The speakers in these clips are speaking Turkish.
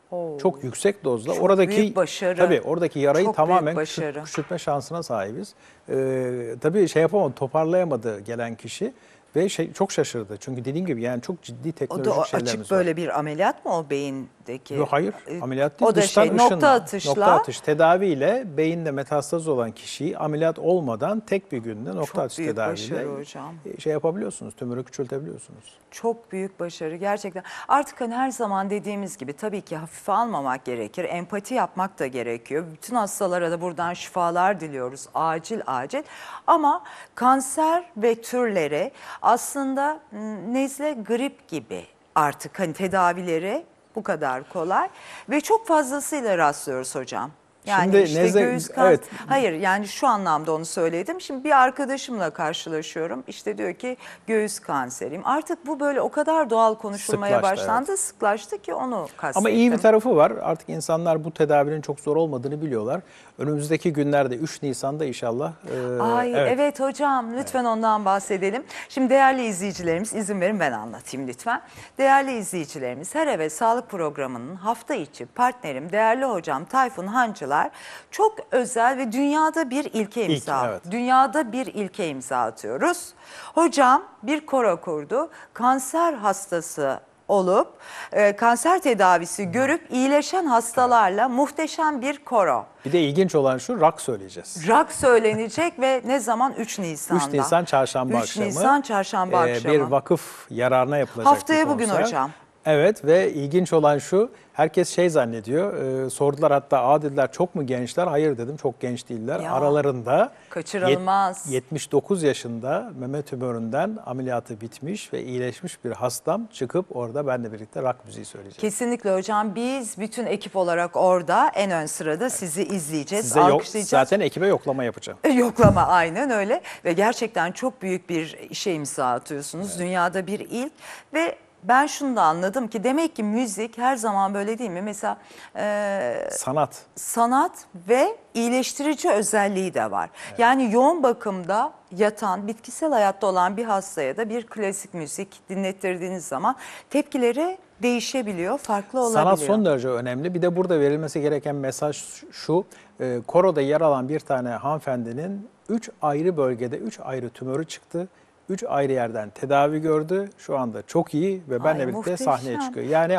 Oo. Çok yüksek dozda. Çok oradaki büyük başarı. Tabii oradaki yarayı Çok tamamen büyük başarı. küçültme şansına sahibiz. Tabii şey yapamadı, toparlayamadı gelen kişi ve çok şaşırdı. Çünkü dediğim gibi yani çok ciddi O da teknolojik açık şeylerimiz var. böyle bir ameliyat mı o beyindeki? Yok, hayır, ameliyat değil. O da Dıştan nokta ışınla, atışla. nokta atış tedaviyle beyinde metastaz olan kişiyi ameliyat olmadan tek bir günde nokta Çok atış büyük tedaviyle başarı hocam. şey yapabiliyorsunuz, tümörü küçültebiliyorsunuz. Çok büyük başarı gerçekten. Artık hani her zaman dediğimiz gibi tabii ki hafife almamak gerekir. Empati yapmak da gerekiyor. Bütün hastalara da buradan şifalar diliyoruz. Acil acil. Ama kanser ve türleri aslında nezle, grip gibi artık hani tedavileri bu kadar kolay. Ve çok fazlasıyla rastlıyoruz hocam. Yani Şimdi işte göğüs kanseri, evet. hayır yani şu anlamda onu söyledim. Şimdi bir arkadaşımla karşılaşıyorum. İşte diyor ki göğüs kanseriyim. Artık bu böyle o kadar doğal konuşulmaya Sıklaştı, başlandı, sıklaştı ki onu kastettim. Ama iyi bir tarafı var. Artık insanlar bu tedavinin çok zor olmadığını biliyorlar. Önümüzdeki günlerde 3 Nisan'da inşallah. Evet hocam lütfen ondan bahsedelim. Şimdi değerli izleyicilerimiz izin verin ben anlatayım lütfen. Değerli izleyicilerimiz Her Eve Sağlık programının hafta içi partnerim değerli hocam Tayfun Hancılar çok özel ve dünyada bir ilke imza. evet. Dünyada bir ilke imza atıyoruz. Hocam bir koro kurdu. Kanser hastası olup kanser tedavisi görüp iyileşen hastalarla muhteşem bir koro. Bir de ilginç olan şu, rock söyleyeceğiz. Rock söylenecek ve ne zaman? 3 Nisan'da. 3 Nisan çarşamba 3 akşamı. Nisan çarşamba akşamı. Bir vakıf yararına yapılacak Haftaya bir bugün konser. hocam. Evet ve ilginç olan şu, herkes şey zannediyor, sordular hatta dediler çok mu gençler? Hayır dedim, çok genç değiller. Ya, Aralarında kaçırılmaz. 79 yaşında meme tümöründen ameliyatı bitmiş ve iyileşmiş bir hastam çıkıp orada benle birlikte rock müziği söyleyecek. Kesinlikle hocam, biz bütün ekip olarak orada en ön sırada sizi izleyeceğiz, Size alkışlayacağız. zaten ekibe yoklama yapacağım. Yoklama aynen öyle ve gerçekten çok büyük bir işe imza atıyorsunuz. Evet. Dünyada bir ilk ve ben şunu da anladım ki demek ki müzik her zaman böyle değil mi? Mesela sanat ve iyileştirici özelliği de var. Evet. Yani yoğun bakımda yatan, bitkisel hayatta olan bir hastaya da bir klasik müzik dinlettirdiğiniz zaman tepkileri değişebiliyor, farklı olabiliyor. Sanat son derece önemli. Bir de burada verilmesi gereken mesaj şu, koroda yer alan bir tane hanımefendinin 3 ayrı bölgede 3 ayrı tümörü çıktı. 3 ayrı yerden tedavi gördü. Şu anda çok iyi ve benle birlikte muhteşem. Sahneye çıkıyor. Yani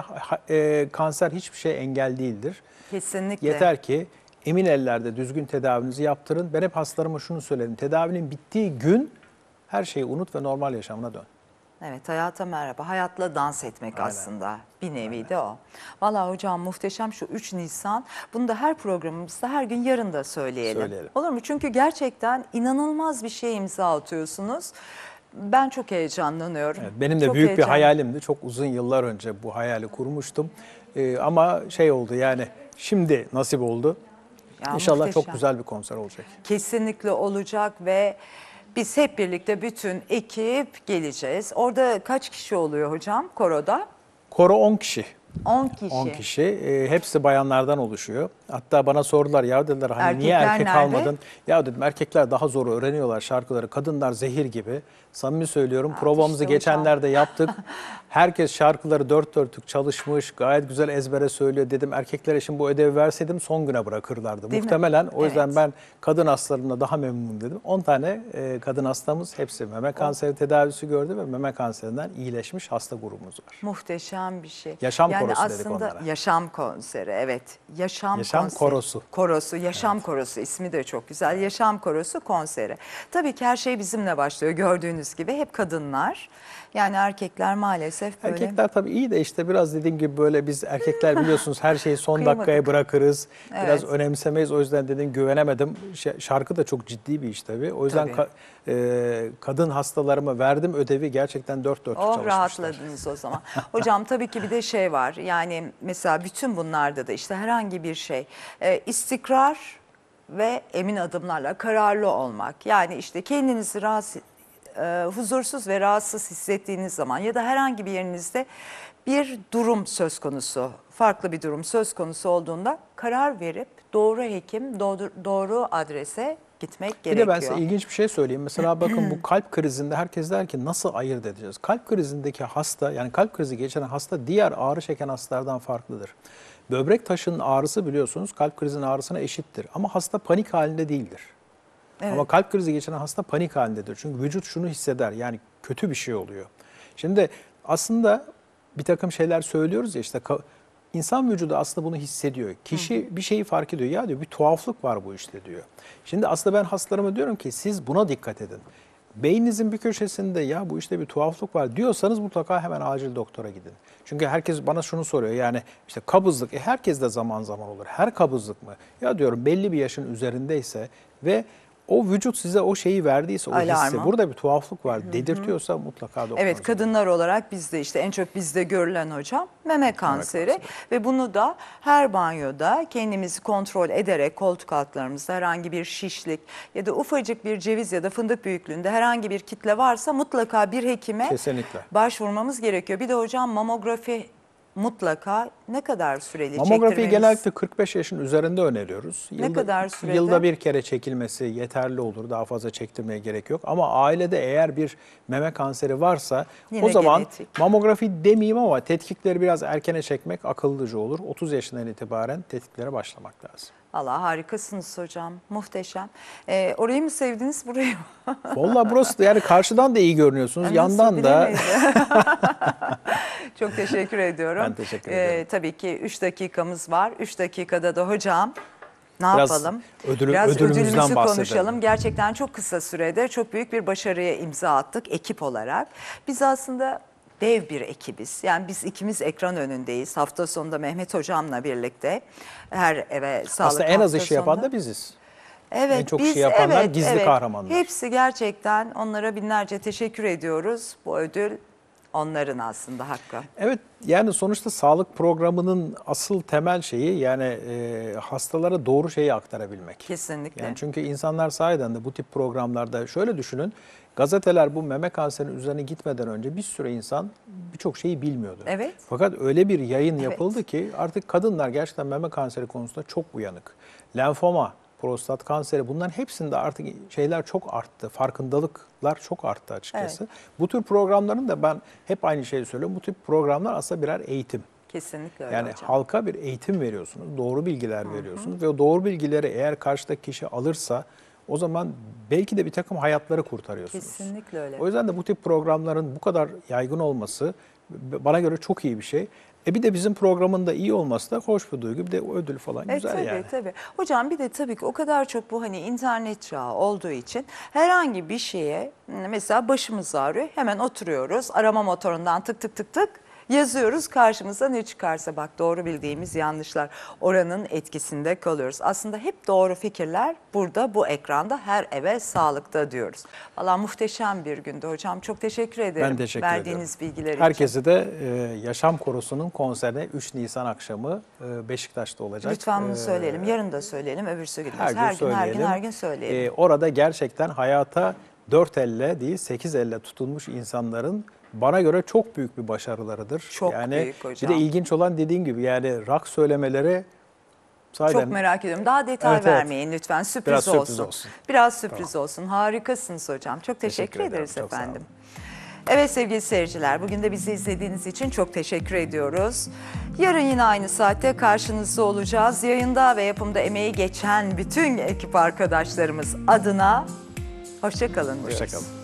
kanser hiçbir şey engel değildir. Kesinlikle. Yeter ki emin ellerde düzgün tedavinizi yaptırın. Ben hep hastalarıma şunu söylerim. Tedavinin bittiği gün her şeyi unut ve normal yaşamına dön. Evet, hayata merhaba. Hayatla dans etmek aslında bir nevi de o. Vallahi hocam muhteşem şu 3 Nisan. Bunu da her programımızda her gün yarın da söyleyelim. Olur mu? Çünkü gerçekten inanılmaz bir şey imza atıyorsunuz. Ben çok heyecanlanıyorum. Evet, benim de büyük bir hayalimdi. Çok uzun yıllar önce bu hayali kurmuştum. Ama şey oldu yani şimdi nasip oldu. Ya, İnşallah muhteşem. Çok güzel bir konser olacak. Kesinlikle olacak ve biz hep birlikte bütün ekip geleceğiz. Orada kaç kişi oluyor hocam koroda? Koro 10 kişi. 10 kişi. 10 kişi. Hepsi bayanlardan oluşuyor. Hatta bana sordular ya dediler hani erkekler niye erkek nerede? almadın? Ya dedim erkekler daha zor öğreniyorlar şarkıları. Kadınlar zehir gibi. Samimi söylüyorum. Provamızı işte geçenlerde yaptık. Herkes şarkıları dört dörtlük çalışmış. Gayet güzel ezbere söylüyor. Dedim erkeklere şimdi bu ödevi verseydim son güne bırakırlardı. Değil muhtemelen. Mi? O yüzden ben kadın hastalarımla daha memnunum dedim. 10 tane kadın hastamız hepsi meme kanseri tedavisi gördü ve meme kanserinden iyileşmiş hasta grubumuz var. Muhteşem bir şey. Yaşam korosu dedik onlara. Yaşam konseri, evet. Yaşam korosu. Yaşam korosu ismi de çok güzel. Yaşam korosu konseri. Tabii ki her şey bizimle başlıyor gördüğünüz gibi. Hep kadınlar. Yani erkekler maalesef böyle. Erkekler tabii iyi de işte biraz dediğim gibi böyle biz erkekler biliyorsunuz her şeyi son dakikaya bırakırız. Biraz önemsemeyiz. O yüzden dedim güvenemedim. Şarkı da çok ciddi bir iş tabii. O yüzden kadın hastalarıma verdim ödevi gerçekten dört çalışmışlar. Rahatladınız o zaman. Hocam tabii ki bir de şey var. Yani mesela bütün bunlarda da işte herhangi bir şey istikrar ve emin adımlarla kararlı olmak. Yani işte kendinizi huzursuz ve rahatsız hissettiğiniz zaman ya da herhangi bir yerinizde bir durum söz konusu, farklı bir durum söz konusu olduğunda karar verip doğru hekim, doğru adrese gitmek gerekiyor. Bir de ben size ilginç bir şey söyleyeyim. Mesela bakın bu kalp krizinde herkes der ki nasıl ayırt edeceğiz? Kalp krizindeki hasta yani kalp krizi geçiren hasta diğer ağrı çeken hastalardan farklıdır. Böbrek taşının ağrısı biliyorsunuz kalp krizinin ağrısına eşittir. Ama hasta panik halinde değildir. Evet. Ama kalp krizi geçiren hasta panik halindedir. Çünkü vücut şunu hisseder, yani kötü bir şey oluyor. Şimdi aslında bir takım şeyler söylüyoruz ya, işte insan vücudu aslında bunu hissediyor. Kişi bir şeyi fark ediyor. Ya diyor, bir tuhaflık var bu işte diyor. Şimdi aslında ben hastalarıma diyorum ki siz buna dikkat edin. Beyninizin bir köşesinde ya bu işte bir tuhaflık var diyorsanız mutlaka hemen acil doktora gidin. Çünkü herkes bana şunu soruyor, yani işte kabızlık, herkes de zaman zaman olur. Her kabızlık mı? Ya diyorum, belli bir yaşın üzerindeyse ve o vücut size o şeyi verdiyse, o hissi, burada bir tuhaflık var dedirtiyorsa mutlaka doktora. Evet, kadınlar olarak bizde işte en çok bizde görülen hocam meme kanseri ve bunu da her banyoda kendimizi kontrol ederek koltuk altlarımızda herhangi bir şişlik ya da ufacık bir ceviz ya da fındık büyüklüğünde herhangi bir kitle varsa mutlaka bir hekime kesinlikle başvurmamız gerekiyor. Bir de hocam mamografi mutlaka ne kadar süreli Mamografiyi çektirmemiz? genellikle 45 yaşın üzerinde öneriyoruz. Ne kadar sürede? Yılda bir kere çekilmesi yeterli olur. Daha fazla çektirmeye gerek yok. Ama ailede eğer bir meme kanseri varsa Yine o zaman genetik. mamografi demeyeyim ama tetkikleri biraz erkene çekmek akıllıca olur. 30 yaşından itibaren tetkiklere başlamak lazım. Allah, harikasınız hocam. Muhteşem. Orayı mı sevdiniz, burayı mı? Vallahi burası da, yani karşıdan da iyi görünüyorsunuz. Nasıl, Yandan da. bilemeyiz. Çok teşekkür ediyorum. Ben teşekkür ederim. Tabii ki 3 dakikamız var. 3 dakikada da hocam ne Biraz yapalım? ödülümüzden ödülümüzü bahsedelim. konuşalım. Gerçekten çok kısa sürede çok büyük bir başarıya imza attık ekip olarak. Biz aslında dev bir ekibiz. Yani biz ikimiz ekran önündeyiz. Hafta sonunda Mehmet hocamla birlikte her eve sağlık Aslında en az hafta işi yapan sonunda. da biziz. Evet, En çok şey yapanlar gizli kahramanlar. Hepsi gerçekten, onlara binlerce teşekkür ediyoruz. Bu ödül onların aslında hakkı. Evet, yani sonuçta sağlık programının asıl temel şeyi, yani hastalara doğru şeyi aktarabilmek. Kesinlikle. Yani çünkü insanlar sahiden de bu tip programlarda şöyle düşünün. Gazeteler bu meme kanserinin üzerine gitmeden önce bir sürü insan birçok şeyi bilmiyordu. Evet. Fakat öyle bir yayın Evet. yapıldı ki artık kadınlar gerçekten meme kanseri konusunda çok uyanık. Lenfoma, prostat kanseri, bunların hepsinde artık şeyler çok arttı. Farkındalıklar çok arttı açıkçası. Evet. Bu tür programların da ben hep aynı şeyi söylüyorum. Bu tip programlar aslında birer eğitim. Kesinlikle öyle Yani hocam. halka bir eğitim veriyorsunuz, doğru bilgiler veriyorsunuz ve o doğru bilgileri eğer karşıdaki kişi alırsa o zaman belki de bir takım hayatları kurtarıyorsunuz. Kesinlikle öyle. O yüzden de bu tip programların bu kadar yaygın olması bana göre çok iyi bir şey. Bir de bizim programın da iyi olması da hoş bir duygu. Bir de ödül falan güzel tabii, yani. Tabii. Hocam bir de tabii ki o kadar çok bu hani internet çağı olduğu için herhangi bir şeye, mesela başımız ağrıyor, hemen oturuyoruz, arama motorundan tık tık tık tık yazıyoruz, karşımıza ne çıkarsa, bak doğru bildiğimiz yanlışlar, oranın etkisinde kalıyoruz. Aslında hep doğru fikirler burada, bu ekranda, her eve sağlıkta diyoruz. Vallahi muhteşem bir gündü hocam. Çok teşekkür ederim. Ben teşekkür verdiğiniz ediyorum. bilgiler için. Herkese de Yaşam Korosu'nun konserine 3 Nisan akşamı Beşiktaş'ta olacak. Lütfen bunu söyleyelim. Yarın da söyleyelim, öbürsü gün. Her gün söyleyelim. Orada gerçekten hayata 4 elle değil 8 elle tutulmuş insanların bana göre çok büyük bir başarılarıdır. Çok yani büyük hocam. Bir de ilginç olan, dediğin gibi, yani rock söylemeleri sahiden. Çok merak ediyorum. Daha detay vermeyin lütfen. Sürpriz Biraz olsun. sürpriz olsun. Biraz sürpriz olsun. Harikasınız hocam. Çok teşekkür ederim. ederiz Çok sağ efendim. olun. Evet sevgili seyirciler, bugün de bizi izlediğiniz için çok teşekkür ediyoruz. Yarın yine aynı saatte karşınızda olacağız. Yayında ve yapımda emeği geçen bütün ekip arkadaşlarımız adına hoşça kalın diyoruz. Hoşça kalın.